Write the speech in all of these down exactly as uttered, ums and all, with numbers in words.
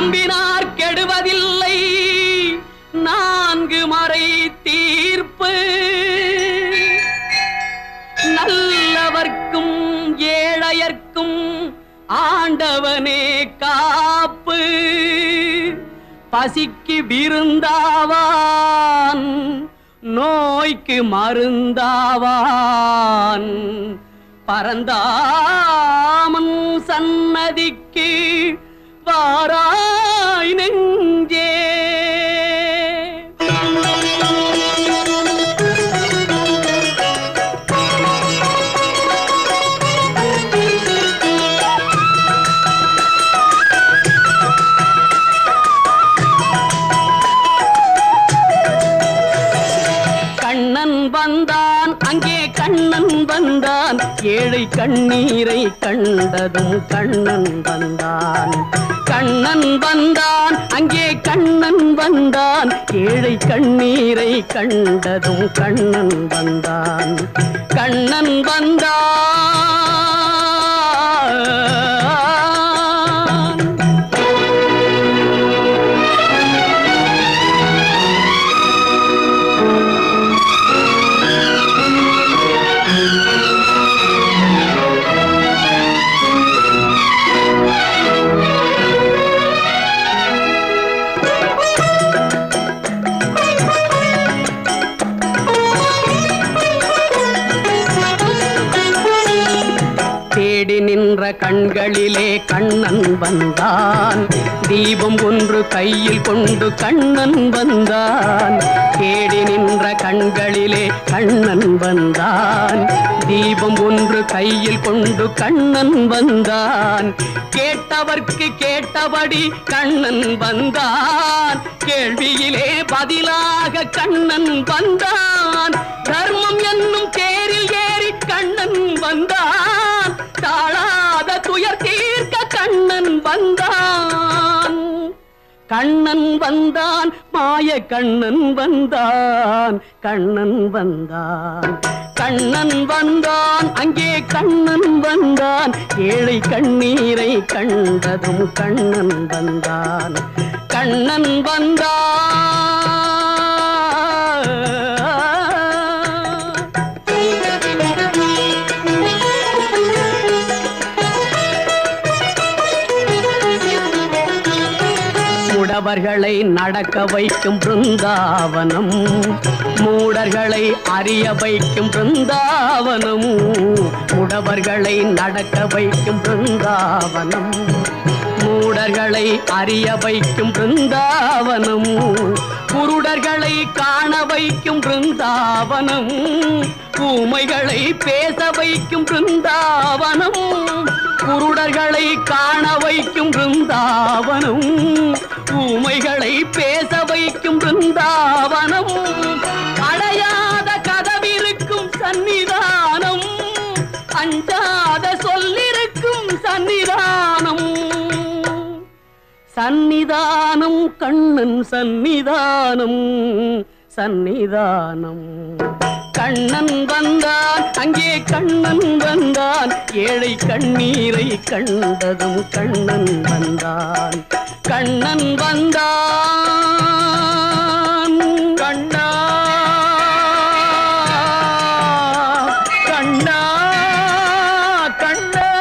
நம்பினார் கெடுவதில்லை நான்கு மறை தீர்ப்பு நல்லவர்க்கும் ஏழையர்க்கும் ஆண்டவனே காப்பு பசிக்கு விருந்தாவான் நோய்க்கு மருந்தாவான் பரந்தாமன் சன்னதிக்கு வாராய் நெஞ்சே கண்ணன் வந்தான் அங்கே கண்ணன் வந்தான் ஏழை கண்ணீரை கண்டதும் கண்ணன் வந்தான் கண்ணன் வந்தான் அங்கே கண்ணன் வந்தான் ஏழை கண்ணீரை கண்டதும் கண்ணன் வந்தான் கண்ணன் வந்தான் தேடி நின்ற கண்களிலே கண்ணன் வந்தான் தீபம் ஒன்று கையில் கொண்டு கண்ணன் வந்தான் தேடி நின்ற கண்களிலே கண்ணன் வந்தான் தீபம் ஒன்று கையில் கொண்டு கண்ணன் வந்தான் கேட்டவர்க்கு கேட்டபடி கண்ணன் வந்தான் கேள்வியிலே பதிலாக கண்ணன் வந்தான் தர்மம் என்னும் தேரில் ஏறி கண்ணன் வந்தான் தாழாத துயர் தீர்க்க கண்ணன் வந்தான் கண்ணன் வந்தான் மாய கண்ணன் வந்தான் கண்ணன் வந்தான் கண்ணன் வந்தான் அங்கே கண்ணன் வந்தான் ஏழை கண்ணீரை கண்டதும் கண்ணன் வந்தான் கண்ணன் வந்தான் மூடவர்களை நடக்க வைக்கும் பிருந்தாவனம் மூடர்களை அறிய வைக்கும் பிருந்தாவனம் மூடவர்களை நடக்க வைக்கும் பிருந்தாவனம் மூடர்களை அறிய வைக்கும் பிருந்தாவனம் குருடர்களை காண வைக்கும் பிருந்தாவனம் ஊமைகளை பேச வைக்கும் பிருந்தாவனம் குருடர்களை காண வைக்கும் பிருந்தாவனம் ஊமைகளை பேச வைக்கும் பிருந்தாவனம் அடையாத கதவிருக்கும் சன்னிதானம் அஞ்சாத சொல்லிருக்கும் சன்னிதானம் சன்னிதானம் கண்ணன் சன்னிதானம் சன்னிதானம் கண்ணன் வந்தான் அங்கே கண்ணன் வந்தான் ஏழை கண்ணீரை கண்டதும் கண்ணன் வந்தான் கண்ணன் வந்தான் கண்ணா கண்ணா கண்ணா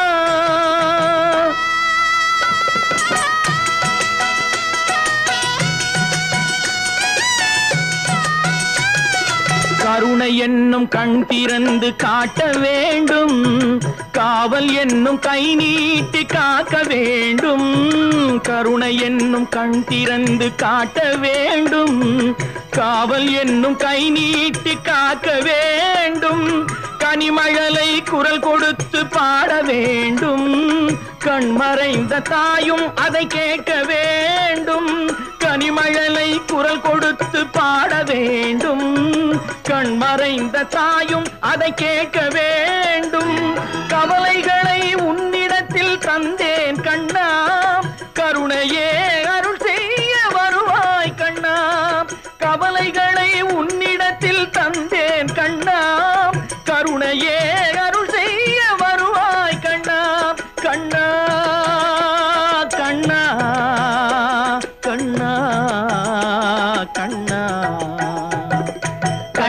கருணை என்னும் கண் திறந்து காட்ட வேண்டும் காவல் என்னும் கை நீட்டி காக்க வேண்டும் கருணை என்னும் கண் திறந்து காட்ட வேண்டும் காவல் என்னும் கை நீட்டி காக்க வேண்டும் கனிமழலை குரல் கொடுத்து பாட வேண்டும் கண்மறைந்த தாயும் அதை கேட்க வேண்டும் கனிமழலை குரல் கொடுத்து பாட வேண்டும் கண்மறைந்த தாயும் அதை கேட்க வேண்டும் கவலைகளை உன்னிடத்தில் தந்தேன் கண்ணா கருணையே அருள் செய்ய வருவாய் கண்ணா கவலைகளை உன்னிடத்தில் தந்தேன் கண்ணா கருணையே அருள் செய்ய வருவாய் கண்ணா கண்ணா கண்ணா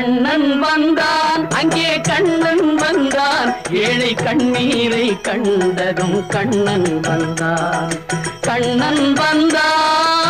கண்ணன் வந்தான், அங்கே கண்ணன் வந்தான், ஏழை கண்ணீரை கண்டதும் கண்ணன் வந்தான், கண்ணன் வந்தான்.